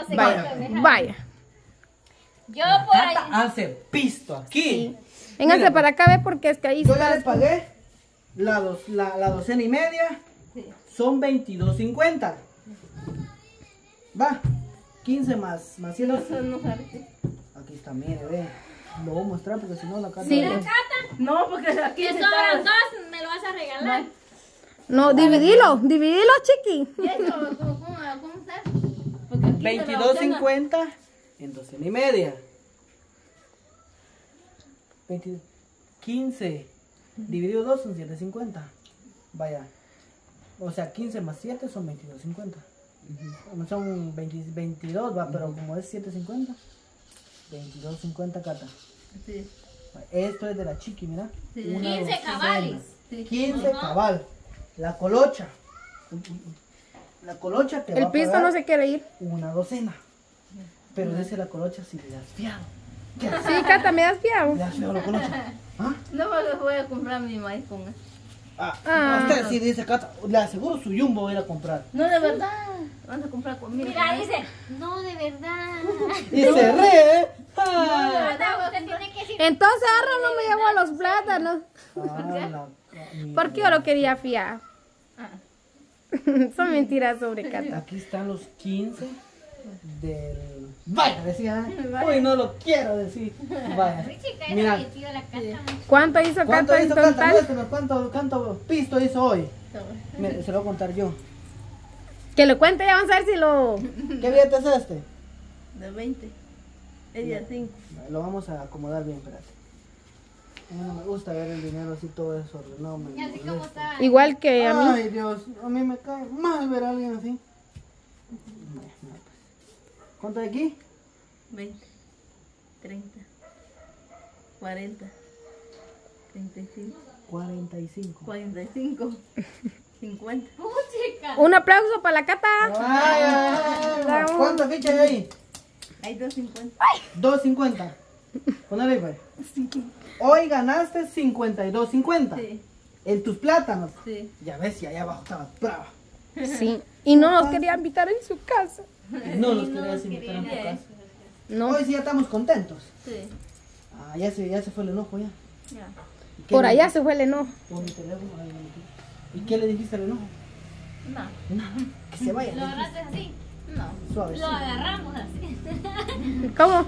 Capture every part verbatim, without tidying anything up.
sé Vaya, qué. vaya. Yo por ahí. Cata hace pisto aquí. Vénganse Mira, para acá, ve, porque es que ahí yo ya está. le pagué la, dos- la, la docena y media. Sí. Son veintidós cincuenta. Va. quince más, más siete. No, no sabes. Aquí está, mire, ve. Lo voy a mostrar porque si no la carta. Sí. Mira, Cata, No, porque aquí que se sobran está... dos, me lo vas a regalar. No, dividilo, dividilo, chiqui. ¿Y eso cómo, cómo, cómo se? Porque aquí veintidós cincuenta en docena y media. veinte, quince dividido dos son siete cincuenta. Vaya. O sea, quince más siete son veintidós cincuenta. Son veinte, veintidós, va, pero como es siete cincuenta, veintidós cincuenta, Cata. Sí, Esto es de la chiqui, mira. Sí. Una quince docena. cabales. sí. quince cabal. La colocha. La colocha te va El a pisto pagar no se quiere ir. una docena. Pero dice la colocha si le das fiado. ¿Qué haces? Sí, Cata, me das fiado. ¿Le das fiado a la colocha? ¿Ah? No me voy a comprar mi maíz con eso. Ah, Ah. usted sí dice, Cata, le aseguro su jumbo voy a ir a comprar. No, de verdad. Vamos a comprar conmigo. Mira, dice, no, de verdad. Y se ríe, ¿eh? No, de Ah, verdad. Usted tiene que decir. Entonces ahora no me llevó los plátanos. Ah, la- Porque yo lo quería fiar. Ah, Son mentiras sobre Cata. Aquí están los quince del... Vaya, decía. ¿eh? Uy, no lo quiero decir. Vaya. Chica, era Mira, divertido la Cata. ¿Cuánto hizo ¿cuánto Cata en hizo Cata? total? Muéstranos, ¿cuánto, cuánto pisto hizo hoy? toma. Mire, se lo voy a contar yo. Que lo cuente, ya vamos a ver si lo... ¿Qué billete es este? De veinte. Ella cinco. Lo vamos a acomodar bien, espérate. A mí no me gusta ver el dinero así todo desordenado. me Y así como molesta. está. Igual que a mí. Ay, Dios, a mí me cae mal ver a alguien así. Vaya, mira, pues. ¿Cuánto hay aquí? veinte. treinta. cuarenta. treinta y cinco. cuarenta y cinco. cuarenta y cinco. cincuenta. Puchica. Un aplauso para la Cata. Ay, ay, ay, ¿cuántas fichas hay ahí? Hay dos cincuenta. dos cincuenta. Ponle ahí, pues. Hoy ganaste cincuenta y dos cincuenta. Sí, En tus plátanos. sí. Ya ves, y allá abajo estaba brava. Sí. Y no nos quería invitar en su casa. Y no los querías invitar a tu quería. casa. No. Hoy sí ya estamos contentos. Sí. Ah, ya se, ya se fue el enojo ya. Ya. ¿Y qué Por le allá dijiste? se fue el enojo. Pon mi teléfono, ahí lo metí. ¿Y qué le dijiste al enojo? No. Nada, que se vaya. Lo agarraste así. No. Suave. Lo agarramos así. ¿Cómo?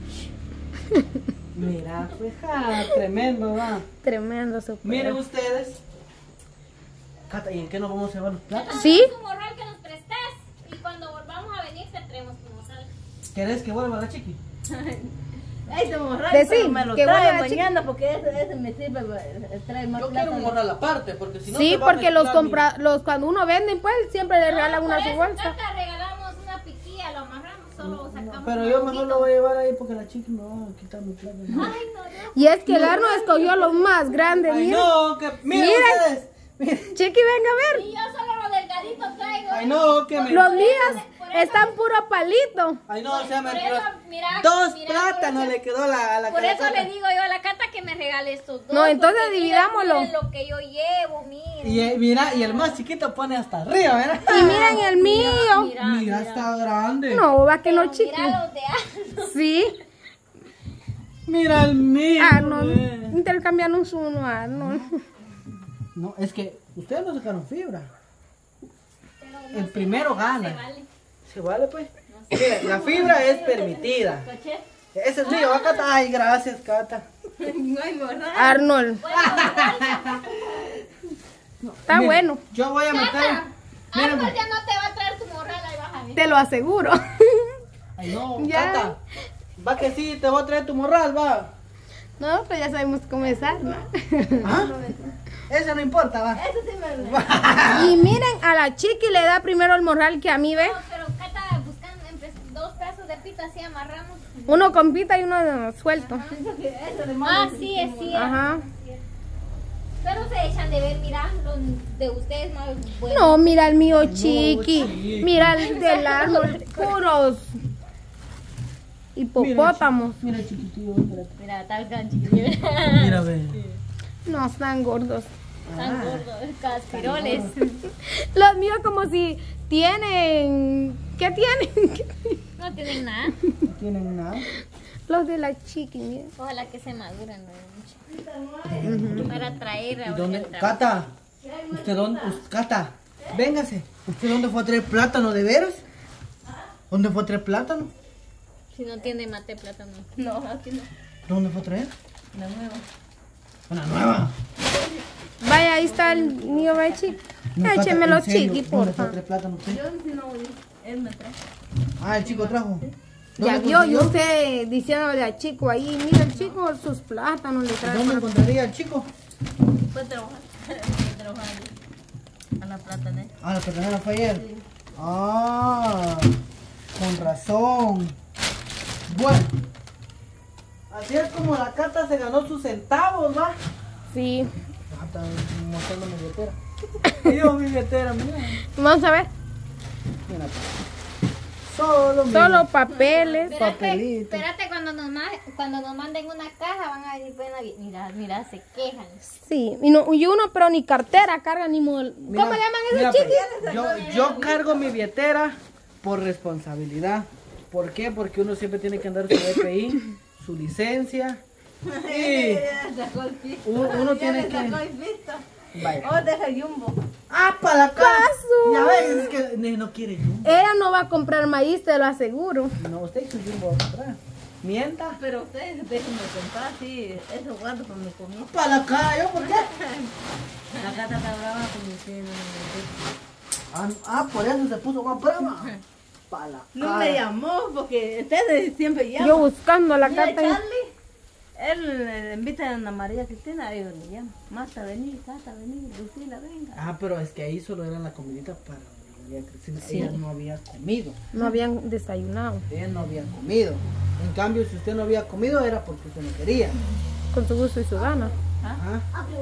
Mira, pues, ja, tremendo, va. Tremendo su Miren ustedes. Cata, ¿y en qué nos vamos a llevar los platos? ¿Sí? Tu morral que nos prestes. Y cuando volvamos a venir, te traemos tu morral. ¿Querés que vuelva la chiqui? Ese morral Decí, pero me lo que trae vuelva, mañana porque ese, ese me sirve, eh, trae más Yo quiero un plata. morral aparte, porque si no Sí, se va a porque los mezclar compra, los cuando uno vende, pues siempre le regalan una Por su eso, bolsa. Cata, regalamos una piquilla, lo amarramos, solo mi- sacamos. Pero un yo mejor poquito. lo voy a llevar ahí porque la chiqui me va a quitar mi plata. Ay, no, no. Y es que el Arno escogió los más grandes, Ay, miren. no, que miren Miren. ustedes. Miren. Chiqui, venga a ver. Y yo solo lo delgadito traigo. Ay, no, que me. Los míos están puro palito. Ay, no, o sea, me Por tiró- eso, mira, Dos mira, plátanos por le quedó la, a la Por eso Cata. le digo yo a la Cata que me regale estos dos. No, entonces porque mira, dividámoslo. miren lo que yo llevo, miren. Y eh, mira, y el más chiquito pone hasta arriba, ¿verdad? Y miren el mío. Mira, Mira, mira. está grande. No, va que no, Pero chiqui. mira los de Arno. Sí. Mira el mío. Arnold. eh. Intercambiaron uno, Arnold. No, es que ustedes no sacaron fibra. Pero El no primero se gana. vale. ¿Se vale, pues? Mira, la fibra es permitida. Coche. Ese es mío, va, Cata. Ay, gracias, Cata. No hay morral. Arnold. Está Mira, bueno. Yo voy a meter. Cata, Mira, Arnold ya no te va a traer tu morral, ahí vas a ver. Te lo aseguro. ay, no, Ya. Cata. Va que sí, te voy a traer tu morral, va. No, pues ya sabemos cómo es Arnold. ¿Ah? Eso no importa, va. Eso sí me Y miren, a la chiqui le da primero el morral que a mí, ¿ve? No, pero Cata, buscando entre dos pedazos de pita así amarramos. Uno con pita y uno suelto. Eso de Ah, sí, es cierto. Ajá. Pero se echan de ver, mira, los de ustedes más buenos. No, mira el mío chiqui. chiqui. Mira el del Arnold. Puros hipopótamos. Mira, chiquitillo, espérate. Mira, tal tan chiquillo. Mira, ve. No, están gordos. Tan gordos, caspiroles. Los míos como si tienen... ¿Qué tienen? No tienen nada. No tienen nada. Los de la chiqui, mira. Ojalá que se maduren, ¿no? Para traer ¿Y ahora dónde? el trabajo. Cata, ¿usted dónde? us- Cata, véngase. ¿Usted dónde fue a traer plátano de veras? ¿Dónde fue a traer plátano? Si no tiene mate plátano. No, aquí no. ¿Dónde fue a traer? La nueva. Una nueva. Vaya, ahí está el niño de chiqui. No, Cata, Échemelo en serio, chiqui, ¿dónde fue a porfa. traer plátano usted? Yo sí no voy. Él me trae. Ah, el chico trajo. Ya ¿Dónde vio, y consiguió? usted diciéndole al chico ahí, mira el chico sus plátanos le trae. ¿Dónde encontraría el chico? Fue a trabajar. Fue a trabajar a la plata, ¿eh? Ah, la platanera fue ayer. Ah, con razón. Bueno, así es como la Cata se ganó sus centavos, ¿va? Sí. Ah, está mostrando mi billetera. Dios, mi billetera, mira. Vamos a ver. Mira, solo mi Solo papeles. Espérate, Papelito. espérate cuando nos, ma- cuando nos manden una caja van a decir, bueno, mira, mira, se quejan. Sí. Y, no, y uno, pero ni cartera carga ni mol. Mira, ¿Cómo le llaman mira, esos chiquis? pues, yo, yo cargo mi billetera por responsabilidad. ¿Por qué? Porque uno siempre tiene que andar su E P I, su licencia. Y Sacó el pisto. uno, uno Ya tiene le sacó que... el pisto. Vaya. Oh, deja el jumbo. ¡Ah, para la casa! Paso. Ya ves, es que ni- no quiere jumbo. Ella no va a comprar maíz, te lo aseguro. No, usted hizo jumbo a comprar. Mienta. Pero ustedes déjenme comprar, sí. Eso guardo para mi comida. Para la cara, ¿yo por qué? La gata está brava con mi cena. Ah, ah, por eso se puso más brava. Para la No cara. me llamó porque ustedes siempre llaman. Yo buscando la Mira, carta. Charlie, él le invita a Ana María Cristina y yo le llamo. Marta, vení, Cata, vení, Lucila, venga. Ah, pero es que ahí solo era la comidita para María Cristina. Sí. Ella no había comido. No habían desayunado. Ella no había comido. En cambio, si usted no había comido, era porque usted no quería. Con su gusto y su gana. Ajá.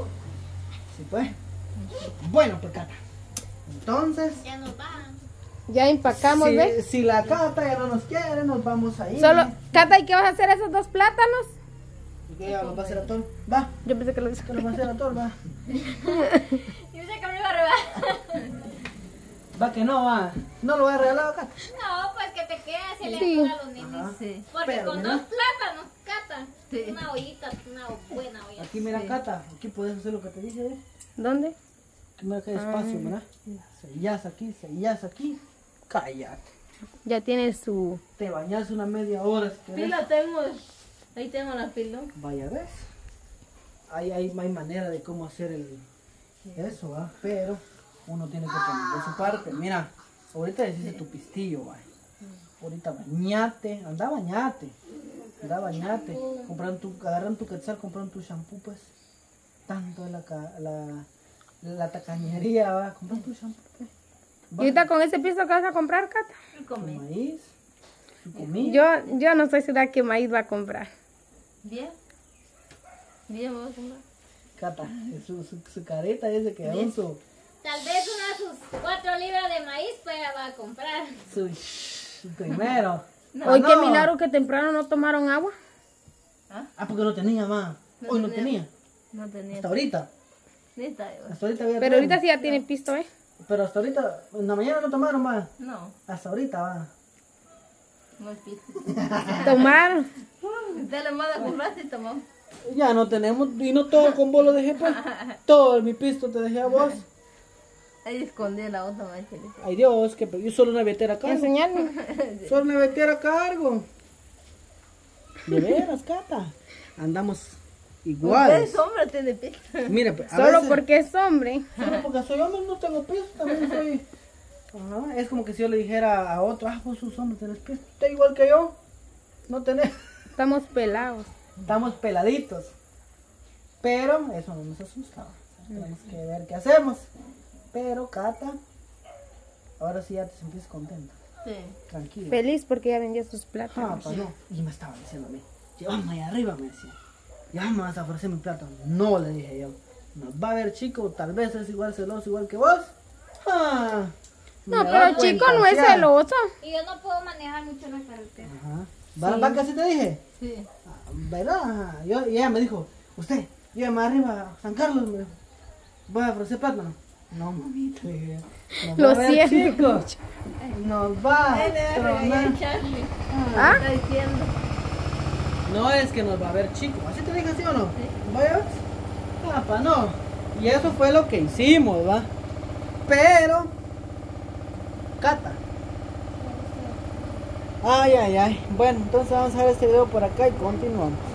Sí, pues. Bueno, pues, Cata. Entonces, Ya nos van. Ya empacamos, si, ¿ves? si la Cata ya no nos quiere, nos vamos a ir. Solo, Cata, ¿y qué vas a hacer esos dos plátanos? ¿Y qué? ¿Lo va a hacer a Tol? Va. Yo pensé que lo hizo. ¿Qué lo va a hacer a Tol? Va. Yo sé que me iba a regalar. Va que no, va. No lo va a regalar, Cata. No, pues que te quede se le Sí. antoja a los nenes. Ajá. Sí. Porque Pero, con mira. dos plátanos, Cata. Sí. Una ollita, una buena olla. Aquí, mira, Sí. Cata. Aquí puedes hacer lo que te dije, ¿eh? ¿Dónde? Aquí, mira, que hay espacio, ¿verdad? Sellas aquí, sellas aquí. Cállate. Ya tiene su... Te bañas una media hora si querés. Pila tengo, ahí tengo la pila. Vaya, ¿ves? Hay, hay, hay manera de cómo hacer el eso, ¿va? Pero uno tiene que poner de su parte. Mira, ahorita decís tu pistillo, ¿va? Ahorita bañate, anda bañate. Anda bañate. Compran tu, agarran tu quetzal, compran tu shampoo, pues. Tanto es la, ca- la, la tacañería, ¿va? Compran tu shampoo, pues. ¿Y ahorita con ese piso que vas a comprar, Cata? Y Tu comí. maíz, tu comida. Yo, yo no estoy segura que maíz va a comprar. Bien. Bien, me voy a comprar. Cata, su, su, su careta dice que aún su, Tal vez una de sus cuatro libras de maíz pues la va a comprar. su, su primero. Hoy Ah, qué no. milagro que temprano no tomaron agua. Ah, porque no tenía más. No Hoy no tenía. tenía. No tenía. Hasta ahorita. Neta, yo. Hasta ahorita había Pero ahorita tomado. sí ya tiene pisto, ¿eh? Pero hasta ahorita, en la mañana no tomaron más. No, Hasta ahorita va. no es pisto. Tomar. Usted le manda a comprar si tomamos. Ya no tenemos, y no todo con vos lo dejé, pues. Todo mi pisto te dejé a vos. Ahí escondí la otra mancha. Ay Dios, que yo solo una billetera a cargo. Enseñarme. Solo una billetera a cargo. De veras, Cata. Andamos Usted iguales. es hombre, tiene pisto. Mira, pues, a Solo veces- porque es hombre. Solo porque soy hombre no tengo pisto, también soy... Ajá, es como que si yo le dijera a otro, ah, vos sos hombre, tenés pisto. Usted igual que yo, no tenés. Estamos pelados. Estamos peladitos. Pero eso no nos asusta. ¿Va? Tenemos que ver qué hacemos. Pero, Cata, ahora sí ya te sentís contenta. Sí. Tranquila. Feliz porque ya vendió sus Ah, plátanos. pues no. Y me estaba diciendo a mí, llévame allá arriba, me decía. Ya me vas a ofrecer mi plátano. No, le dije yo. Nos va a ver chico, tal vez es igual celoso, igual que vos. Ah, No, me pero va a el chico no es cuentasear. celoso. Y yo no puedo manejar mucho la carretera. Ajá. ¿Va, va que así te dije? Sí. Ah, ¿verdad? Ajá. Yo, y ella me dijo, usted, llévame arriba a San Carlos, me dijo. Voy a ofrecer plátano. No, mamita, le dije. Nos Lo va a ver siento. chico. Nos va a Él le va a regañar tronar. a Charlie. Como ¿Ah? me está diciendo. No es que nos va a ver chico. ¿Así te dije, sí o no? ¿Vaya? Papá, no. Y eso fue lo que hicimos, ¿va? Pero... Cata. Ay, ay, ay. Bueno, entonces vamos a ver este video por acá y continuamos.